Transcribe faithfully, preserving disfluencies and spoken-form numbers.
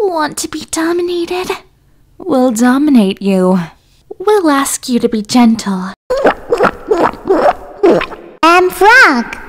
Want to be dominated? We'll dominate you. We'll ask you to be gentle. I'm Frog.